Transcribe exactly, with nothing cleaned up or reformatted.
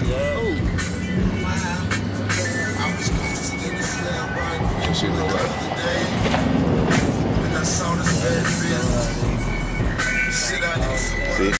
Yeah. Oh. Wow. I was close to the slab, right? She look like